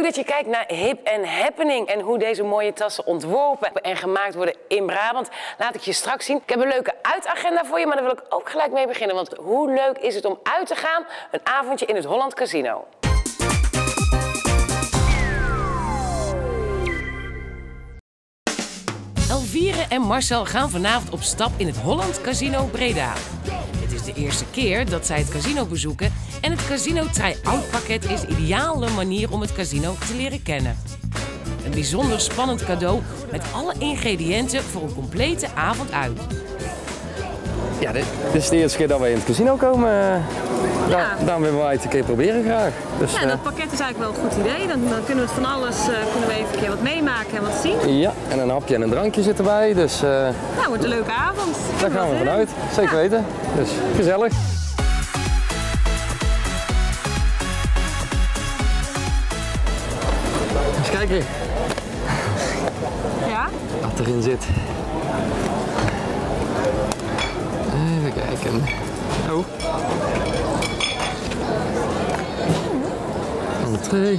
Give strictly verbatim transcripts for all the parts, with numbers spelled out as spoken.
dat je kijkt naar Hip en Happening en hoe deze mooie tassen ontworpen en gemaakt worden in Brabant. Laat ik je straks zien. Ik heb een leuke uitagenda voor je, maar daar wil ik ook gelijk mee beginnen. Want hoe leuk is het om uit te gaan? Een avondje in het Holland Casino. Elvire en Marcel gaan vanavond op stap in het Holland Casino Breda. Het is de eerste keer dat zij het casino bezoeken en het Casino Try-Out pakket is de ideale manier om het casino te leren kennen. Een bijzonder spannend cadeau met alle ingrediënten voor een complete avond uit. Ja, dit, dit is de eerste keer dat wij in het casino komen. Ja. Da daarom willen wij het een keer proberen graag. Dus, ja, dat pakket is eigenlijk wel een goed idee. Dan, dan kunnen we het van alles uh, kunnen we even een keer wat meemaken en wat zien. Ja, en een hapje en een drankje zit erbij. Dus, uh, nou, het wordt een leuke avond. Daar gaan we vanuit. Zeker ja. weten. Dus gezellig. Eens kijken. Ja? Wat erin zit. Even kijken. Oh. Entree.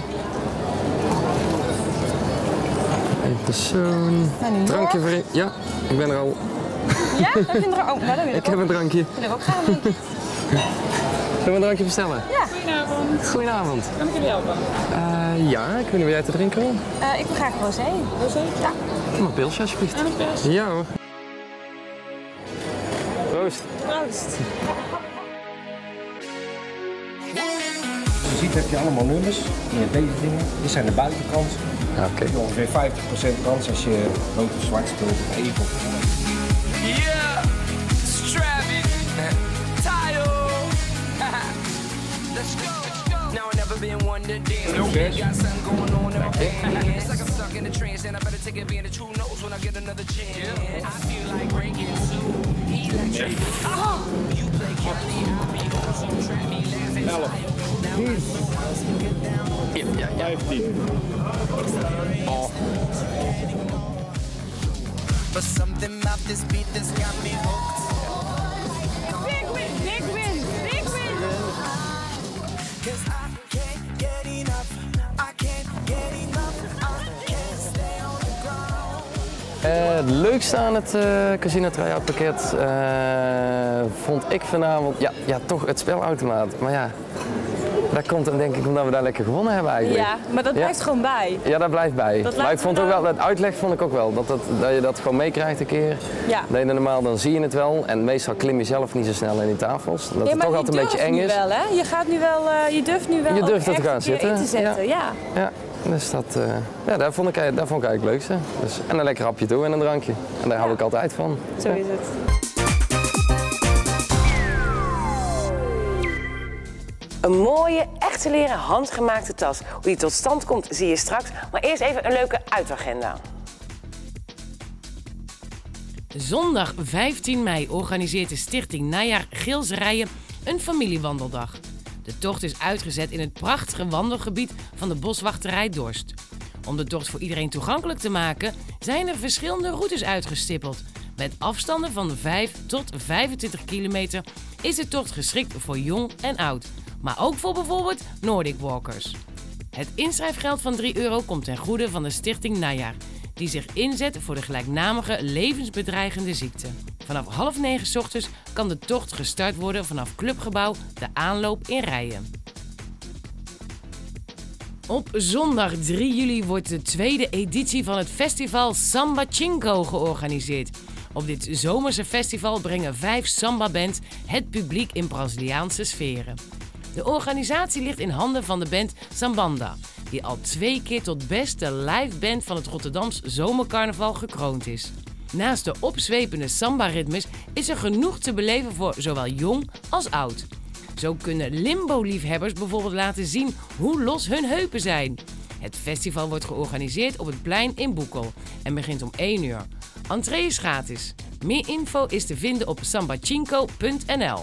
Eén persoon. Drankje voor. Ja, ik ben er al. Ja? Heb je een drankje? Oh, nou, dat wil ik Ik heb een drankje. Dat wil ik ook graag doen. Zullen we een drankje bestellen? Ja. Goedenavond. Goedenavond. Kan ik jullie helpen? Uh, ja, kunnen we jij te drinken? Uh, ik wil graag rosé. Rosé? Ja. Doe maar pilsje alsjeblieft. En een pers? Ja hoor. Proost. Proost. Je ziet heb je allemaal nummers. Met deze dingen. Dit zijn de buitenkant. Ja, oké. Okay. Ongeveer vijftig procent kans als je rood of zwart speelt of even of yeah, Stravic, Tayo. Let's go. Now I never been one to dance. Got something going on in my pants. It's like I'm stuck in a trance and I better take advantage. Who knows when I get another chance? I feel like breaking through. Electric. Oh. You play Kelly, I'll be on some trap me laughing. Ja, ja, ja. vijftien. Oh. But something about this beat that's got me hooked. Big win, big win, big win. Cause I can't get enough. I can't get enough. I can't stay on the ground. Uh, het leukste aan het uh, Casino Try-Out pakket uh, vond ik vanavond ja, ja, toch het spelautomaat. Maar ja, dat komt dan denk ik omdat we daar lekker gewonnen hebben eigenlijk. Ja, maar dat blijft ja. gewoon bij. Ja, dat blijft bij. Dat maar ik vond ook wel, het uitleg vond ik ook wel, dat, dat, dat je dat gewoon meekrijgt een keer. Ja. Dat je normaal dan zie je het wel en meestal klim je zelf niet zo snel in die tafels. Dat ja, het toch altijd een beetje eng is. Wel, hè? Je gaat nu wel, uh, je durft nu wel je durft ook te gaan zitten. in te zetten. Ja. Ja. ja. Dus dat, uh, ja, dat, vond ik, dat vond ik eigenlijk het leukste. Dus, en een lekker hapje toe en een drankje. En daar ja. hou ik altijd van. Zo is het. Een mooie, echte leren handgemaakte tas. Hoe die tot stand komt, zie je straks. Maar eerst even een leuke uitagenda. Zondag vijftien mei organiseert de Stichting Najaar Gilserijen een familiewandeldag. De tocht is uitgezet in het prachtige wandelgebied van de boswachterij Dorst. Om de tocht voor iedereen toegankelijk te maken, zijn er verschillende routes uitgestippeld. Met afstanden van vijf tot vijfentwintig kilometer is de tocht geschikt voor jong en oud. Maar ook voor bijvoorbeeld Nordic Walkers. Het inschrijfgeld van drie euro komt ten goede van de Stichting Najaar, die zich inzet voor de gelijknamige levensbedreigende ziekte. Vanaf half negen 's ochtends kan de tocht gestart worden vanaf Clubgebouw de aanloop in Rijen. Op zondag drie juli wordt de tweede editie van het festival Samba Chinko georganiseerd. Op dit zomerse festival brengen vijf samba-bands het publiek in Braziliaanse sferen. De organisatie ligt in handen van de band Sambanda, die al twee keer tot beste liveband van het Rotterdams Zomercarnaval gekroond is. Naast de opzwepende samba-ritmes is er genoeg te beleven voor zowel jong als oud. Zo kunnen limbo-liefhebbers bijvoorbeeld laten zien hoe los hun heupen zijn. Het festival wordt georganiseerd op het plein in Boekel en begint om één uur. Entree is gratis. Meer info is te vinden op sambachinko punt n l.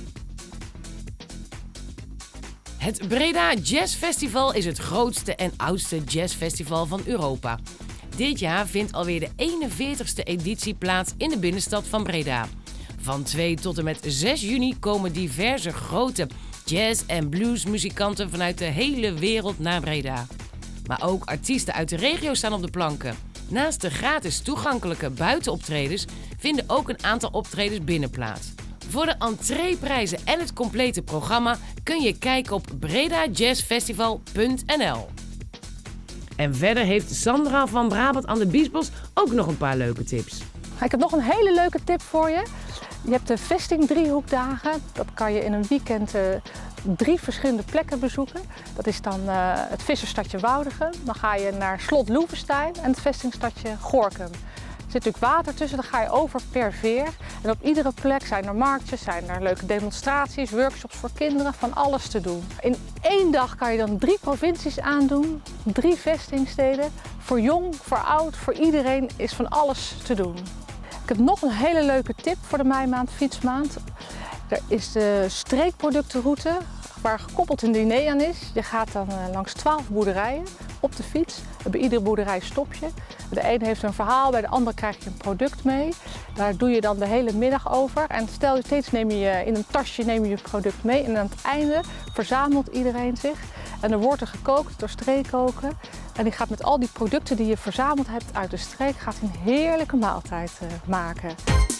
Het Breda Jazz Festival is het grootste en oudste jazzfestival van Europa. Dit jaar vindt alweer de eenenveertigste editie plaats in de binnenstad van Breda. Van twee tot en met zes juni komen diverse grote jazz- en bluesmuzikanten vanuit de hele wereld naar Breda. Maar ook artiesten uit de regio staan op de planken. Naast de gratis toegankelijke buitenoptredens vinden ook een aantal optredens binnen plaats. Voor de entreeprijzen en het complete programma kun je kijken op breda jazz festival punt n l. En verder heeft Sandra van Brabant aan de Biesbos ook nog een paar leuke tips. Ik heb nog een hele leuke tip voor je. Je hebt de vesting driehoekdagen. Dat kan je in een weekend uh, drie verschillende plekken bezoeken. Dat is dan uh, het vissersstadje Woudegen. Dan ga je naar Slot Loevestein en het vestingstadje Gorinchem. Er zit natuurlijk water tussen, dan ga je over per veer. En op iedere plek zijn er marktjes, zijn er leuke demonstraties, workshops voor kinderen, van alles te doen. In één dag kan je dan drie provincies aandoen, drie vestingsteden. Voor jong, voor oud, voor iedereen is van alles te doen. Ik heb nog een hele leuke tip voor de meimaand, fietsmaand. Er is de streekproductenroute waar gekoppeld een diner aan is. Je gaat dan langs twaalf boerderijen op de fiets. Bij iedere boerderij stop je. De ene heeft een verhaal, bij de andere krijg je een product mee. Daar doe je dan de hele middag over. En stel je steeds neem je in een tasje neem je, je product mee. En aan het einde verzamelt iedereen zich. En er wordt er gekookt door streekkoken. En die gaat met al die producten die je verzameld hebt uit de streek, gaat een heerlijke maaltijd uh, maken.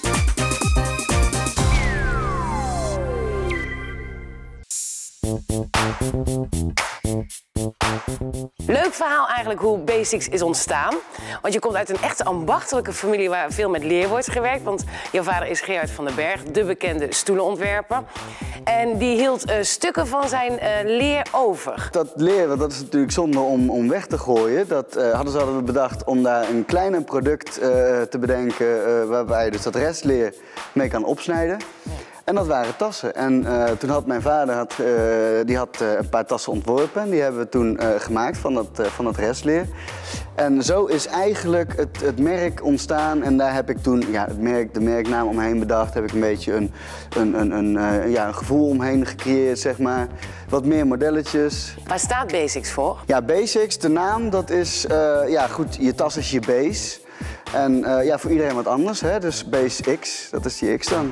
Leuk verhaal eigenlijk hoe Basics is ontstaan. Want je komt uit een echte ambachtelijke familie waar veel met leer wordt gewerkt. Want jouw vader is Gerard van den Berg, de bekende stoelenontwerper. En die hield uh, stukken van zijn uh, leer over. Dat leren, dat is natuurlijk zonde om, om weg te gooien. Dat uh, hadden ze hadden bedacht om daar een kleiner product uh, te bedenken uh, waarbij je dus dat restleer mee kan opsnijden. Ja. En dat waren tassen. En uh, toen had mijn vader had, uh, die had, uh, een paar tassen ontworpen. En die hebben we toen uh, gemaakt van dat, uh, van dat restleer. En zo is eigenlijk het, het merk ontstaan. En daar heb ik toen ja, het merk, de merknaam omheen bedacht. Heb ik een beetje een, een, een, een, uh, ja, een gevoel omheen gecreëerd, zeg maar. Wat meer modelletjes. Waar staat Basics voor? Ja, Basics, de naam, dat is, uh, ja goed, je tas is je base. En uh, ja, voor iedereen wat anders, hè. Dus Base X, dat is die X dan.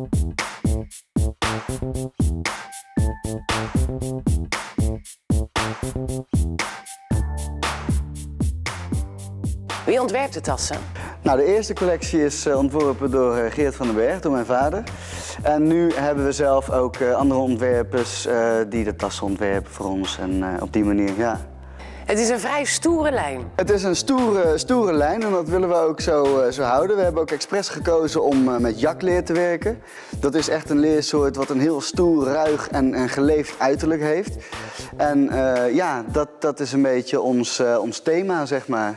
Wie ontwerpt de tassen? Nou, de eerste collectie is uh, ontworpen door uh, Geert van den Berg, door mijn vader. En nu hebben we zelf ook uh, andere ontwerpers uh, die de tassen ontwerpen voor ons. En uh, op die manier, ja. Het is een vrij stoere lijn. Het is een stoere, stoere lijn en dat willen we ook zo, uh, zo houden. We hebben ook expres gekozen om uh, met jakleer te werken. Dat is echt een leersoort wat een heel stoer, ruig en, en geleefd uiterlijk heeft. En uh, ja, dat, dat is een beetje ons, uh, ons thema, zeg maar.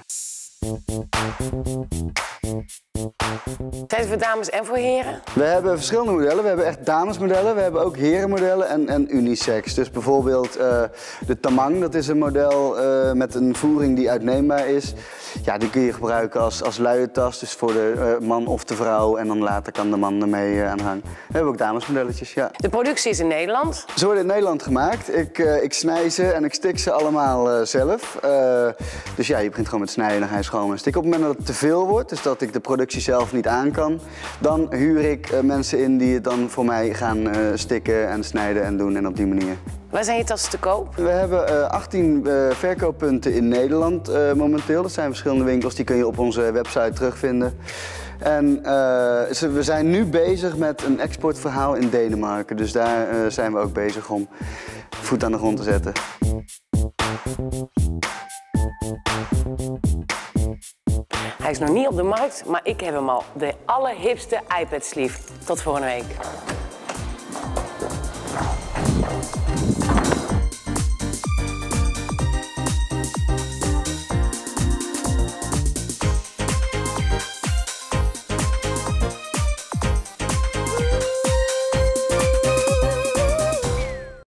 Zijn het voor dames en voor heren? We hebben verschillende modellen. We hebben echt damesmodellen. We hebben ook herenmodellen en, en unisex. Dus bijvoorbeeld uh, de Tamang, dat is een model uh, met een voering die uitneembaar is. Ja, die kun je gebruiken als, als luie tas, dus voor de uh, man of de vrouw. En dan later kan de man ermee uh, aan hangen. We hebben ook damesmodelletjes, ja. De productie is in Nederland? Ze worden in Nederland gemaakt. Ik, uh, ik snij ze en ik stik ze allemaal uh, zelf. Uh, dus ja, je begint gewoon met snijden en dan ga je schoon en stikken. Op het moment dat het te veel wordt, dus dat ik de productie zelf niet aan kan, dan huur ik uh, mensen in die het dan voor mij gaan uh, stikken en snijden en doen en op die manier. Waar zijn je tassen te koop? We hebben uh, achttien uh, verkooppunten in Nederland uh, momenteel. Dat zijn verschillende winkels, die kun je op onze website terugvinden. En uh, we zijn nu bezig met een exportverhaal in Denemarken. Dus daar uh, zijn we ook bezig om voet aan de grond te zetten. Hij is nog niet op de markt, maar ik heb hem al. De allerhipste iPad sleeve. Tot volgende week.